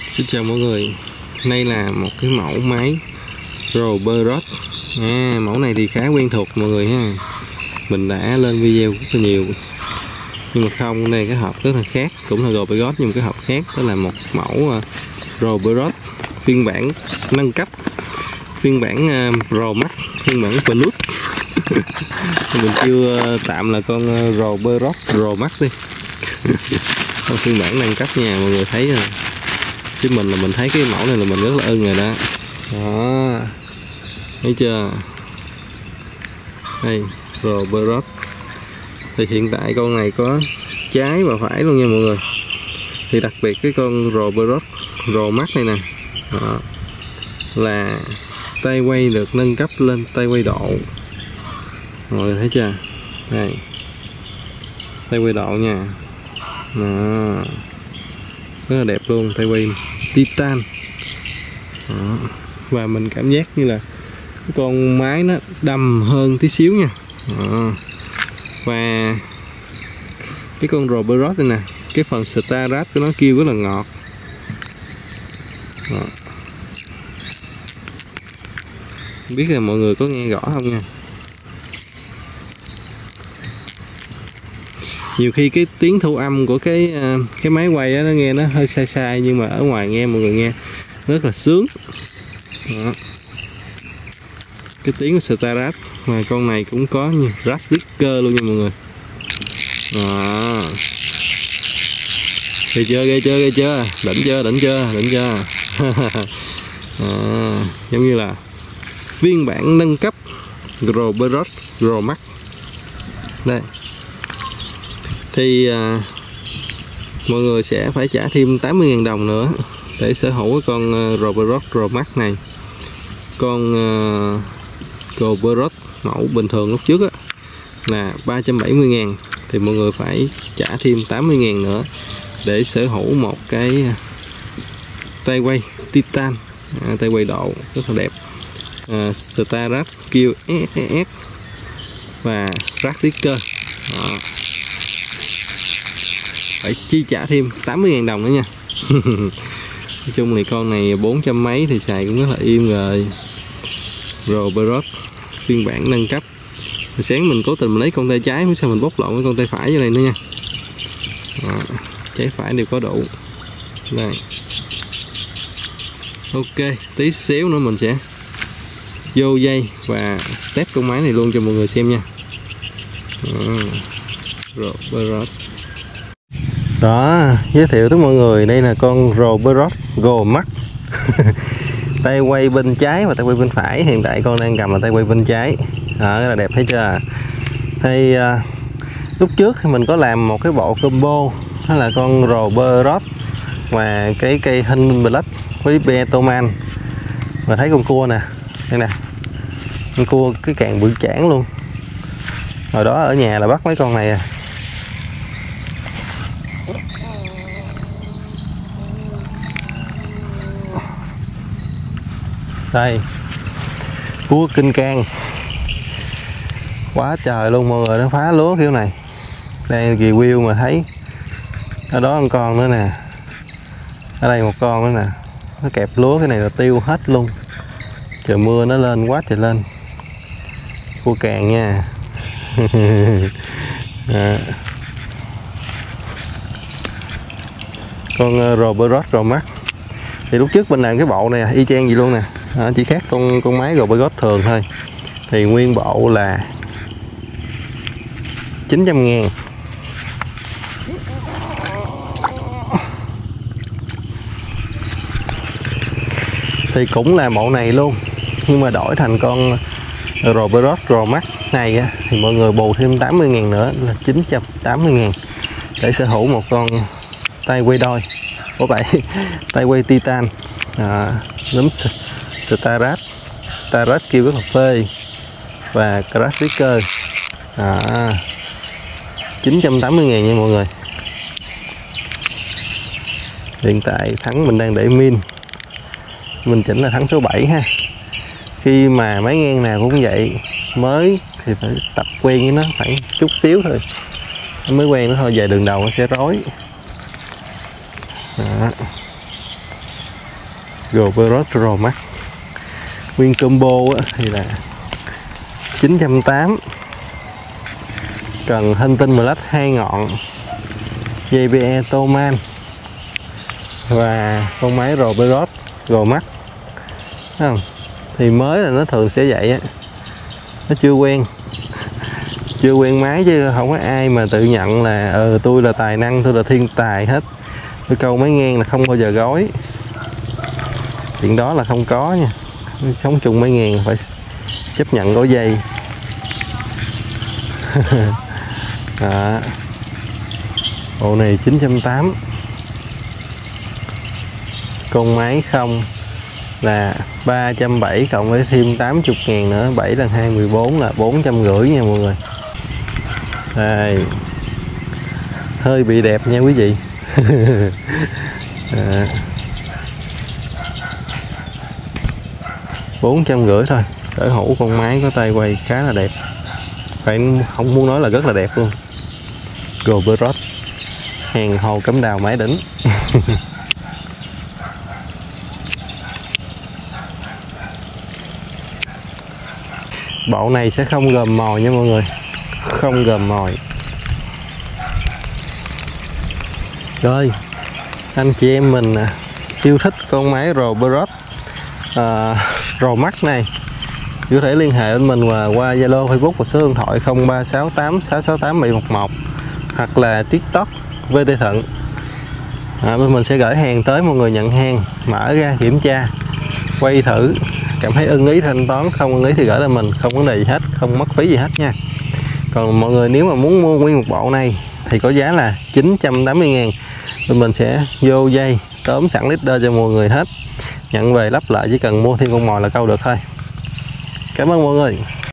Xin chào mọi người, đây là một cái mẫu máy Roberot. Mẫu này thì khá quen thuộc mọi người ha. Mình đã lên video rất là nhiều. Nhưng mà không, đây cái hộp rất là khác. Cũng là Roberot nhưng mà cái hộp khác. Đó là một mẫu Roberot phiên bản nâng cấp, phiên bản Pro Max, phiên bản Plus. Mình chưa tạm là con Roberot Pro Max đi. Phiên bản nâng cấp nha, mọi người thấy rồi. Chứ mình thấy cái mẫu này là mình rất là ưng rồi đó. Đó, thấy chưa? Đây, Roberot. Thì hiện tại con này có trái và phải luôn nha mọi người. Thì đặc biệt cái con Roberot Pro Max này nè, đó, là tay quay được nâng cấp lên tay quay độ. Mọi người thấy chưa? Đây, tay quay độ nha. Đó, rất là đẹp luôn, tay quay titan. Đó. Và mình cảm giác như là cái con máy nó đầm hơn tí xíu nha. Đó. Và cái con Roberot này nè, cái phần start của nó kêu rất là ngọt. Đó. Không biết là mọi người có nghe rõ không nha. Nhiều khi cái tiếng thu âm của cái máy quay á, nó nghe nó hơi sai sai, nhưng mà ở ngoài nghe mọi người nghe rất là sướng. Đó. Cái tiếng của start, mà con này cũng có như rap speaker luôn nha mọi người. Đó. Ghê chưa, ghê chưa, ghê chưa, đỉnh chưa, đỉnh chưa, đỉnh chưa. Đó. Giống như là phiên bản nâng cấp Roberot Pro Max. Đây. Thì mọi người sẽ phải trả thêm 80.000 đồng nữa để sở hữu cái con Roberot Pro Max này. Con Roberot mẫu bình thường lúc trước á, là 370.000, thì mọi người phải trả thêm 80.000 nữa để sở hữu một cái tay quay titan, tay quay độ rất là đẹp, start kêu SSS và rác sticker. Phải chi trả thêm 80.000 đồng nữa nha. Nói chung thì con này 400 mấy thì xài cũng rất là im rồi. Roberot phiên bản nâng cấp. Hồi sáng mình cố tình mình lấy con tay trái, mới sao mình bóc lộn với con tay phải như này nữa nha. Đó, trái phải đều có đủ. Đây. Ok, tí xíu nữa mình sẽ vô dây và test con máy này luôn cho mọi người xem nha. Roberot. Đó, giới thiệu tới mọi người, đây là con Roberot Pro Max. Tay quay bên trái và tay quay bên phải. Hiện tại con đang cầm là tay quay bên trái. Đó, rất là đẹp, thấy chưa? Thì lúc trước thì mình có làm một cái bộ combo, đó là con Roberot và cái cây Hunting Black với Betoman. Và thấy con cua nè, đây nè, con cua cái càng bự chảng luôn. Hồi đó ở nhà là bắt mấy con này à. Đây, cua kinh can quá trời luôn mọi người, nó phá lúa kiểu này. Đây review mà thấy ở đó một con nữa nè, ở đây một con nữa nè, nó kẹp lúa cái này là tiêu hết luôn. Trời mưa nó lên quá trời lên. Cua càng nha. Con Roberot Pro Max thì lúc trước mình làm cái bộ này y chang gì luôn nè. Chỉ khác con máy Roberot thường thôi. Thì nguyên bộ là 900.000. Thì cũng là bộ này luôn, nhưng mà đổi thành con Roberot Pro Max này á, thì mọi người bù thêm 80.000 nữa là 980.000 để sở hữu một con tay quay đôi. Ủa vậy, tay quay titan, nấm start kêu rất là phê và crash sticker. 980.000 nha mọi người. Hiện tại thắng mình đang để min, mình chỉnh là thắng số 7 ha. Khi mà máy ngang nào cũng vậy, mới thì phải tập quen với nó phải chút xíu thôi, mới quen nó thôi, về đường đầu nó sẽ rối. Đó. Roborock Pro Max. Nguyên combo thì là 980, cần thanh tinh Black 2 ngọn, dây BE Toman và con máy Roborock Pro Max. Thấy không? Thì mới là nó thường sẽ vậy á, nó chưa quen máy, chứ không có ai mà tự nhận là tôi là tài năng, tôi là thiên tài hết, tôi câu máy ngang là không bao giờ gói. Chuyện đó là không có nha. Sống chung máy ngang phải chấp nhận có dây. Đó. Bộ này 980, con máy không là 370 cộng với thêm 80.000 nữa, 7 lần 2 14 là 450 nha mọi người. Đây, hơi bị đẹp nha quý vị. 450 thôi, sở hữu con máy có tay quay khá là đẹp, phải không muốn nói là rất là đẹp luôn. Roborock, hàng hồ cắm đào mái đỉnh. Bộ này sẽ không gồm mồi nha mọi người, không gồm mồi. Rồi, anh chị em mình yêu thích con máy Roborock Pro Max này có thể liên hệ với mình qua Zalo, Facebook và số điện thoại 0368 668 711 hoặc là TikTok VT Thận. Bên mình sẽ gửi hàng tới mọi người nhận hàng, mở ra kiểm tra, quay thử, cảm thấy ưng ý thanh toán, không ưng ý thì gửi lại mình, không vấn đề gì hết, không mất phí gì hết nha. Còn mọi người nếu mà muốn mua nguyên một bộ này thì có giá là 980.000, bên mình sẽ vô dây tóm sẵn leader cho mọi người hết, nhận về lắp lại, chỉ cần mua thêm con mồi là câu được thôi. Cảm ơn mọi người.